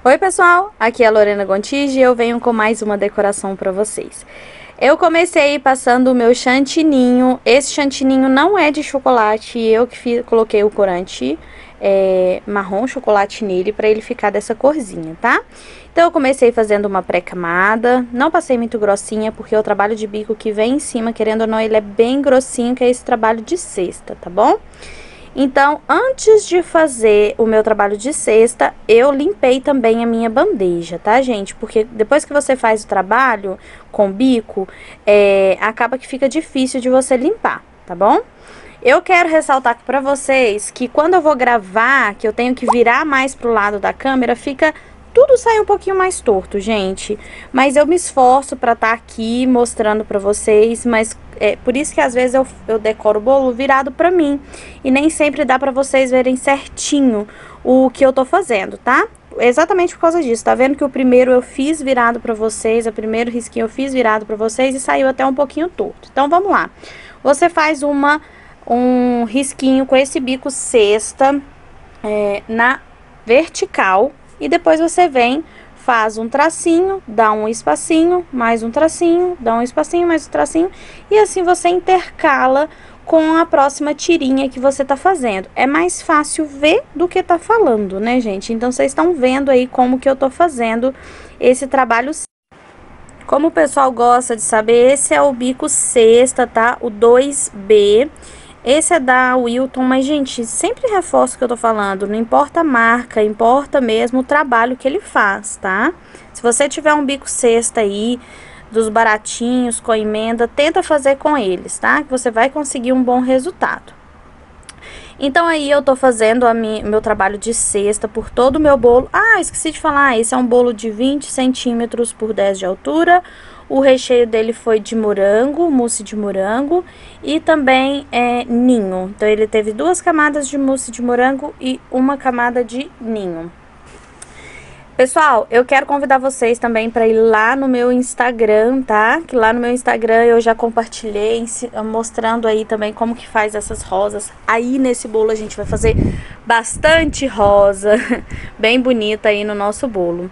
Oi pessoal, aqui é a Lorena Gontijo e eu venho com mais uma decoração para vocês. Eu comecei passando o meu chantininho. Esse chantininho não é de chocolate, eu que coloquei o corante marrom chocolate nele para ele ficar dessa corzinha, tá? Então eu comecei fazendo uma pré-camada, não passei muito grossinha porque o trabalho de bico que vem em cima, querendo ou não, ele é bem grossinho, que é esse trabalho de cesta, tá bom? Então, antes de fazer o meu trabalho de cesta, eu limpei também a minha bandeja, tá, gente? Porque depois que você faz o trabalho com bico, acaba que fica difícil de você limpar, tá bom? Eu quero ressaltar pra vocês que quando eu vou gravar, que eu tenho que virar mais pro lado da câmera, tudo sai um pouquinho mais torto, gente. Mas eu me esforço pra estar aqui mostrando pra vocês, mas é por isso que às vezes eu decoro o bolo virado pra mim. E nem sempre dá pra vocês verem certinho o que eu tô fazendo, tá? Exatamente por causa disso. Tá vendo que o primeiro eu fiz virado pra vocês, o primeiro risquinho eu fiz virado pra vocês e saiu até um pouquinho torto. Então vamos lá. Você faz um risquinho com esse bico cesta na vertical. E depois você vem, faz um tracinho, dá um espacinho, mais um tracinho, dá um espacinho, mais um tracinho. E assim você intercala com a próxima tirinha que você tá fazendo. É mais fácil ver do que tá falando, né, gente? Então, vocês estão vendo aí como que eu tô fazendo esse trabalho. Como o pessoal gosta de saber, esse é o bico cesta, tá? O 2B. Esse é da Wilton, mas, gente, sempre reforço o que eu tô falando. Não importa a marca, importa mesmo o trabalho que ele faz, tá? Se você tiver um bico cesta aí, dos baratinhos, com emenda, tenta fazer com eles, tá? Que você vai conseguir um bom resultado. Então, aí eu tô fazendo meu trabalho de cesta por todo o meu bolo. Ah, esqueci de falar, esse é um bolo de 20 centímetros por 10 de altura. O recheio dele foi de morango, mousse de morango e também ninho. Então, ele teve 2 camadas de mousse de morango e 1 camada de ninho. Pessoal, eu quero convidar vocês também para ir lá no meu Instagram, tá? Que lá no meu Instagram eu já compartilhei, mostrando aí também como que faz essas rosas. Aí nesse bolo a gente vai fazer bastante rosa, bem bonita aí no nosso bolo.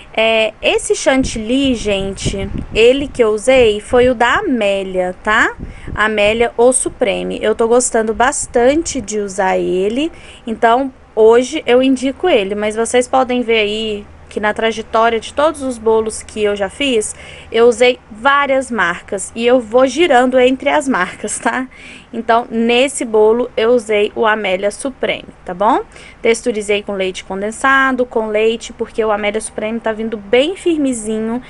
Esse chantilly, gente, ele que eu usei foi o da Amélia, tá? Amélia O Supreme. Eu tô gostando bastante de usar ele, então hoje eu indico ele, mas vocês podem ver aí que na trajetória de todos os bolos que eu já fiz, eu usei várias marcas e eu vou girando entre as marcas, tá? Então, nesse bolo eu usei o Amélia Supreme, tá bom? Texturizei com leite condensado, com leite, porque o Amélia Supreme tá vindo bem firmezinho,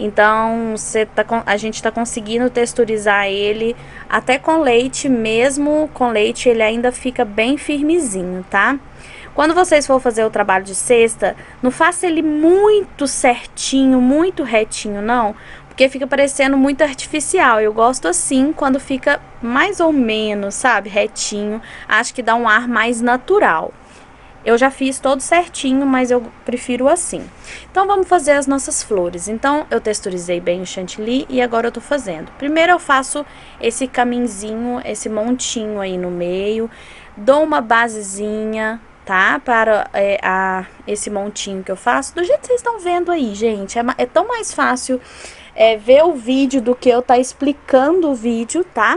então a gente tá conseguindo texturizar ele até com leite, mesmo com leite ele ainda fica bem firmezinho, tá? Quando vocês for fazer o trabalho de cesta, não faça ele muito certinho, muito retinho, não. Porque fica parecendo muito artificial. Eu gosto assim, quando fica mais ou menos, sabe, retinho. Acho que dá um ar mais natural. Eu já fiz todo certinho, mas eu prefiro assim. Então, vamos fazer as nossas flores. Então, eu texturizei bem o chantilly e agora eu tô fazendo. Primeiro eu faço esse caminzinho, esse montinho aí no meio. Dou uma basezinha, tá? Para esse montinho que eu faço, do jeito que vocês estão vendo aí, gente. É tão mais fácil ver o vídeo do que eu tá explicando o vídeo, tá?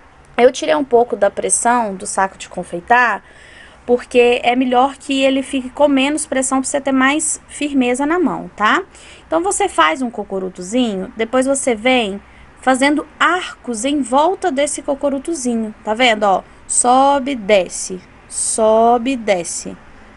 Eu tirei um pouco da pressão do saco de confeitar, porque é melhor que ele fique com menos pressão para você ter mais firmeza na mão, tá? Então, você faz um cocorutozinho, depois você vem fazendo arcos em volta desse cocorutozinho, tá vendo, ó? Sobe, desce. Sobe, desce,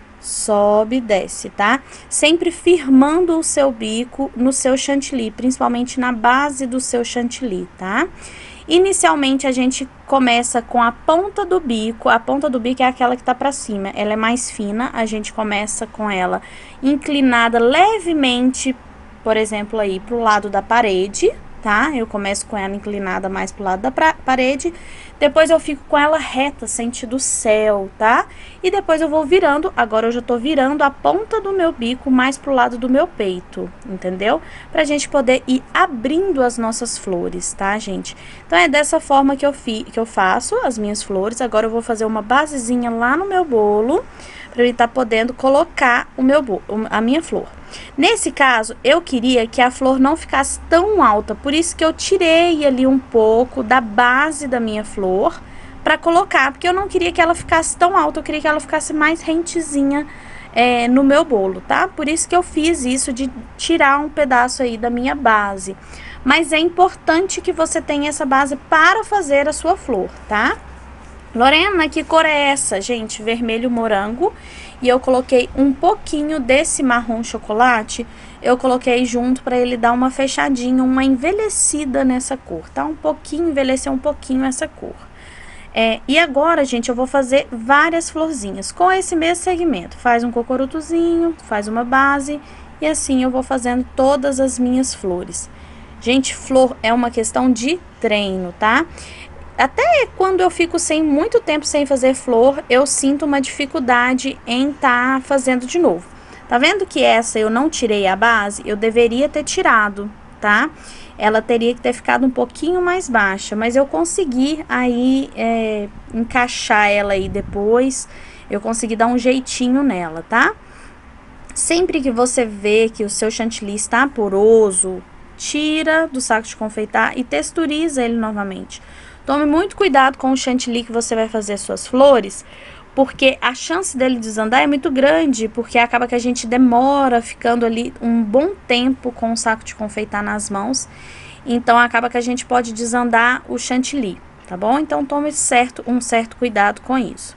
sobe, desce, tá? Sempre firmando o seu bico no seu chantilly, principalmente na base do seu chantilly, tá? Inicialmente, a gente começa com a ponta do bico é aquela que tá pra cima, ela é mais fina, a gente começa com ela inclinada levemente, por exemplo, aí pro lado da parede, tá? Eu começo com ela inclinada mais pro lado da parede, depois eu fico com ela reta, sentido céu, tá? E depois eu vou virando, agora eu já tô virando a ponta do meu bico mais pro lado do meu peito, entendeu? Pra gente poder ir abrindo as nossas flores, tá, gente? Então, é dessa forma que eu faço as minhas flores. Agora eu vou fazer uma basezinha lá no meu bolo, para eu estar podendo colocar a minha flor. Nesse caso, eu queria que a flor não ficasse tão alta, por isso que eu tirei ali um pouco da base da minha flor para colocar, porque eu não queria que ela ficasse tão alta, eu queria que ela ficasse mais rentezinha no meu bolo, tá? Por isso que eu fiz isso de tirar um pedaço aí da minha base. Mas é importante que você tenha essa base para fazer a sua flor, tá? Lorena, que cor é essa? Gente, vermelho morango. E eu coloquei um pouquinho desse marrom chocolate, eu coloquei junto para ele dar uma fechadinha, uma envelhecida nessa cor, tá? Um pouquinho, envelhecer um pouquinho essa cor. E agora, gente, eu vou fazer várias florzinhas com esse mesmo segmento. Faz um cocorutozinho, faz uma base e assim eu vou fazendo todas as minhas flores. Gente, flor é uma questão de treino, tá? Até quando eu fico muito tempo sem fazer flor, eu sinto uma dificuldade em estar fazendo de novo. Tá vendo que essa eu não tirei a base? Eu deveria ter tirado, tá? Ela teria que ter ficado um pouquinho mais baixa, mas eu consegui aí encaixar ela aí depois, eu consegui dar um jeitinho nela, tá? Sempre que você vê que o seu chantilly está poroso, tira do saco de confeitar e texturiza ele novamente. Tome muito cuidado com o chantilly que você vai fazer suas flores, porque a chance dele desandar é muito grande, porque acaba que a gente demora ficando ali um bom tempo com o saco de confeitar nas mãos, então acaba que a gente pode desandar o chantilly, tá bom? Então tome um certo cuidado com isso.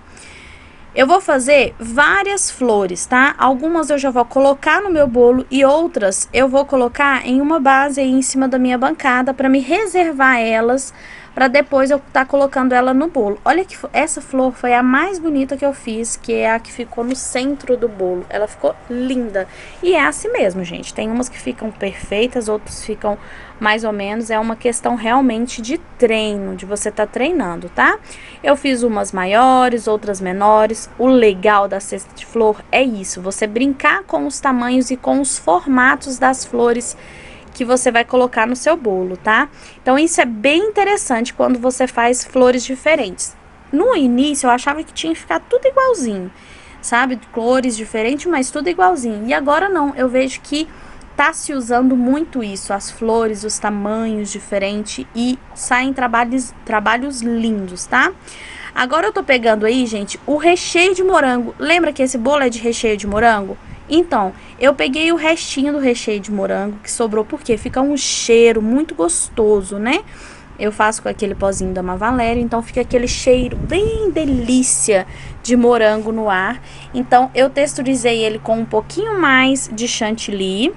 Eu vou fazer várias flores, tá? Algumas eu já vou colocar no meu bolo e outras eu vou colocar em uma base aí em cima da minha bancada para me reservar elas, para depois eu estar colocando ela no bolo. Olha que essa flor foi a mais bonita que eu fiz, que é a que ficou no centro do bolo. Ela ficou linda. E é assim mesmo, gente. Tem umas que ficam perfeitas, outras ficam mais ou menos. É uma questão realmente de treino, de você estar treinando, tá? Eu fiz umas maiores, outras menores. O legal da cesta de flor é isso, você brincar com os tamanhos e com os formatos das flores que você vai colocar no seu bolo, tá? Então isso é bem interessante quando você faz flores diferentes. No início eu achava que tinha que ficar tudo igualzinho, sabe? Cores diferentes, mas tudo igualzinho. E agora não, eu vejo que tá se usando muito isso, as flores, os tamanhos diferentes e saem trabalhos lindos, tá? Agora eu tô pegando aí, gente, o recheio de morango. Lembra que esse bolo é de recheio de morango? Então, eu peguei o restinho do recheio de morango que sobrou, porque fica um cheiro muito gostoso, né? Eu faço com aquele pozinho da Mavaléria, então fica aquele cheiro bem delícia de morango no ar. Então, eu texturizei ele com um pouquinho mais de chantilly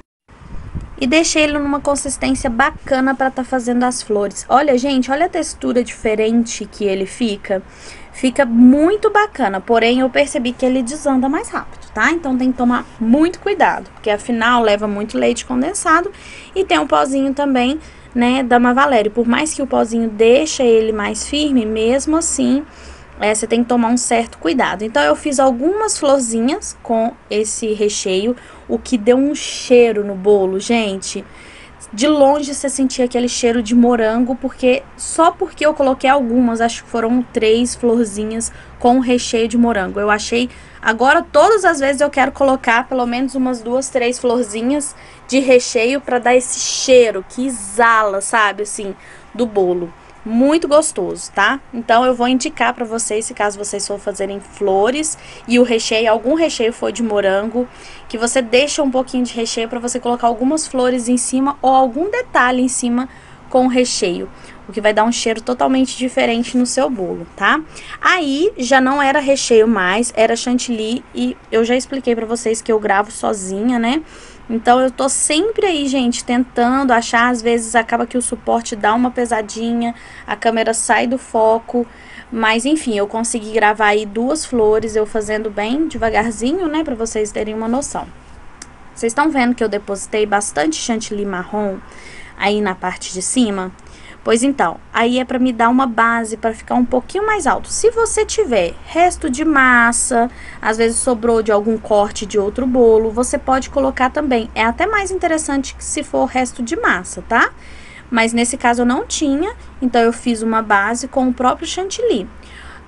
e deixei ele numa consistência bacana para estar fazendo as flores. Olha, gente, olha a textura diferente que ele fica. Fica muito bacana, porém eu percebi que ele desanda mais rápido, tá? Então tem que tomar muito cuidado, porque afinal leva muito leite condensado e tem um pozinho também, né, da Mavaléria. Por mais que o pozinho deixe ele mais firme, mesmo assim, você tem que tomar um certo cuidado. Então eu fiz algumas florzinhas com esse recheio, o que deu um cheiro no bolo, gente. De longe você sentia aquele cheiro de morango, só porque eu coloquei algumas, acho que foram 3 florzinhas com recheio de morango. Eu achei, agora todas as vezes eu quero colocar pelo menos umas 2, 3 florzinhas de recheio para dar esse cheiro que exala, sabe, assim, do bolo. Muito gostoso, tá? Então eu vou indicar pra vocês, se caso vocês for fazerem flores e o recheio, algum recheio for de morango, que você deixa um pouquinho de recheio pra você colocar algumas flores em cima ou algum detalhe em cima com o recheio, o que vai dar um cheiro totalmente diferente no seu bolo, tá? Aí já não era recheio mais, era chantilly, e eu já expliquei pra vocês que eu gravo sozinha, né? Então eu tô sempre aí, gente, tentando achar. Às vezes acaba que o suporte dá uma pesadinha, a câmera sai do foco, mas enfim, eu consegui gravar aí 2 flores, eu fazendo bem devagarzinho, né, pra vocês terem uma noção. Vocês estão vendo que eu depositei bastante chantilly marrom aí na parte de cima? Pois então, aí é pra me dar uma base, pra ficar um pouquinho mais alto. Se você tiver resto de massa, às vezes sobrou de algum corte de outro bolo, você pode colocar também. É até mais interessante que se for resto de massa, tá? Mas nesse caso eu não tinha, então eu fiz uma base com o próprio chantilly.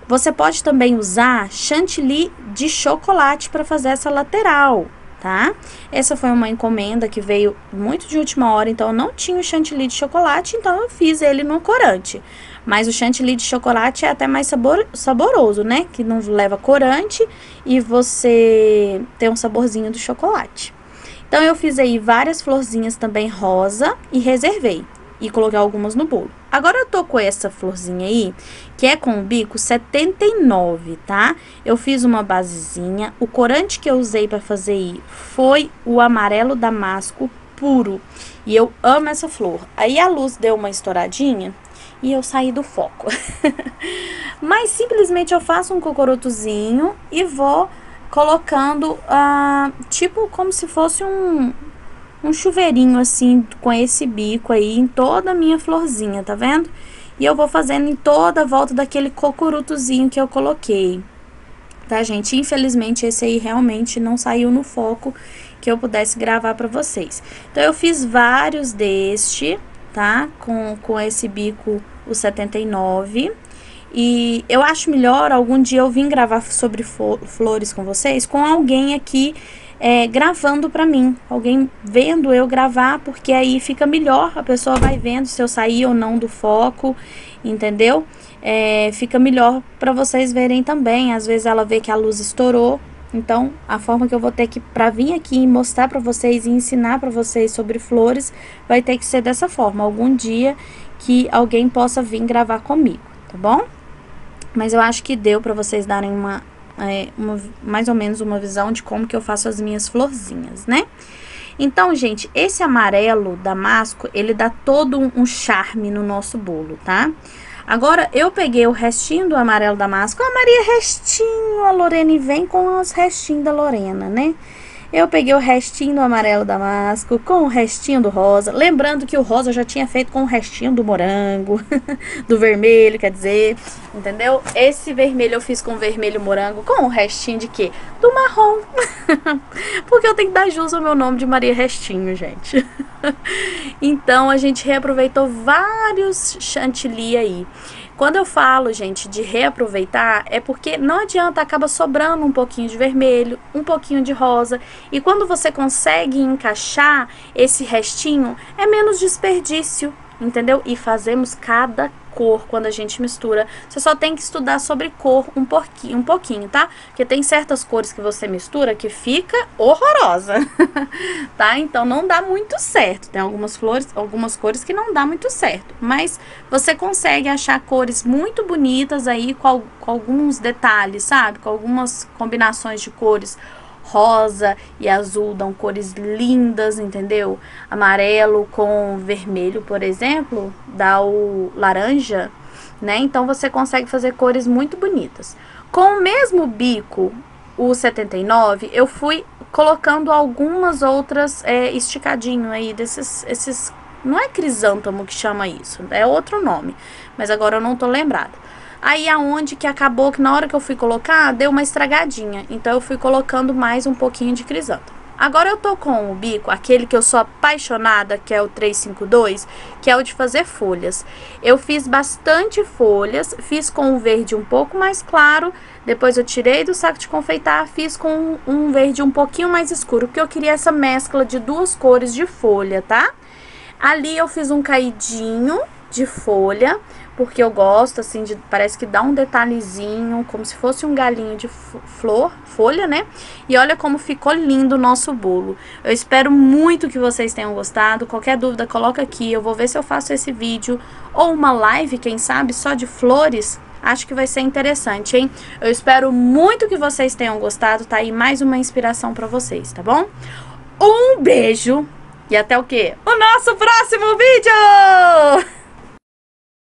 Você pode também usar chantilly de chocolate para fazer essa lateral, tá? Essa foi uma encomenda que veio muito de última hora, então eu não tinha o chantilly de chocolate, então eu fiz ele no corante. Mas o chantilly de chocolate é até mais saboroso, né? Que não leva corante e você tem um saborzinho do chocolate. Então eu fiz aí várias florzinhas também rosa e reservei. E coloquei algumas no bolo. Agora eu tô com essa florzinha aí, que é com o bico 79, tá? Eu fiz uma basezinha. O corante que eu usei pra fazer aí foi o amarelo damasco puro. E eu amo essa flor. Aí a luz deu uma estouradinha e eu saí do foco. Mas simplesmente eu faço um cocorotozinho e vou colocando, tipo como se fosse um chuveirinho assim, com esse bico aí em toda a minha florzinha, tá vendo? E eu vou fazendo em toda a volta daquele cocurutozinho que eu coloquei, tá, gente? Infelizmente esse aí realmente não saiu no foco que eu pudesse gravar pra vocês. Então eu fiz vários deste, tá? Com esse bico, o 79. E eu acho melhor algum dia eu vir gravar sobre flores com vocês, com alguém aqui gravando pra mim, alguém vendo eu gravar, porque aí fica melhor, a pessoa vai vendo se eu sair ou não do foco, entendeu? Fica melhor pra vocês verem também, às vezes ela vê que a luz estourou, então a forma que eu vou ter que, pra vir aqui e mostrar pra vocês e ensinar pra vocês sobre flores, vai ter que ser dessa forma, algum dia que alguém possa vir gravar comigo, tá bom? Mas eu acho que deu pra vocês darem mais ou menos uma visão de como que eu faço as minhas florzinhas, né? Então, gente, esse amarelo damasco, ele dá todo um charme no nosso bolo, tá? Agora, eu peguei o restinho do amarelo damasco. A Maria, restinho, a Lorena vem com os restinhos da Lorena, né? Eu peguei o restinho do amarelo damasco com o restinho do rosa. Lembrando que o rosa eu já tinha feito com o restinho do morango, do vermelho, quer dizer, entendeu? Esse vermelho eu fiz com o vermelho morango, com o restinho de quê? Do marrom. Porque eu tenho que dar jus ao meu nome de Maria Restinho, gente. Então, a gente reaproveitou vários chantilly aí. Quando eu falo, gente, de reaproveitar, é porque não adianta, acaba sobrando um pouquinho de vermelho, um pouquinho de rosa. E quando você consegue encaixar esse restinho, é menos desperdício, entendeu? E fazemos cada cor quando a gente mistura. Você só tem que estudar sobre cor um pouquinho, tá? Porque tem certas cores que você mistura que fica horrorosa, tá? Então não dá muito certo. Tem algumas cores que não dá muito certo. Mas você consegue achar cores muito bonitas aí com alguns detalhes, sabe? Com algumas combinações de cores. Rosa e azul dão cores lindas, entendeu? Amarelo com vermelho, por exemplo, dá o laranja, né? Então você consegue fazer cores muito bonitas. Com o mesmo bico, o 79, eu fui colocando algumas outras esticadinho aí desses não é crisântemo que chama isso, é outro nome, mas agora eu não tô lembrada. Aí aonde que acabou que na hora que eu fui colocar, deu uma estragadinha. Então eu fui colocando mais um pouquinho de crisântemo. Agora eu tô com o bico, aquele que eu sou apaixonada, que é o 352, que é o de fazer folhas. Eu fiz bastante folhas, fiz com o verde um pouco mais claro, depois eu tirei do saco de confeitar, fiz com um verde um pouquinho mais escuro, porque eu queria essa mescla de duas cores de folha, tá? Ali eu fiz um caidinho de folha, porque eu gosto, assim, parece que dá um detalhezinho, como se fosse um galinho de folha, né? E olha como ficou lindo o nosso bolo. Eu espero muito que vocês tenham gostado. Qualquer dúvida, coloca aqui. Eu vou ver se eu faço esse vídeo ou uma live, quem sabe, só de flores. Acho que vai ser interessante, hein? Eu espero muito que vocês tenham gostado. Tá aí mais uma inspiração pra vocês, tá bom? Um beijo e até o quê? O nosso próximo vídeo!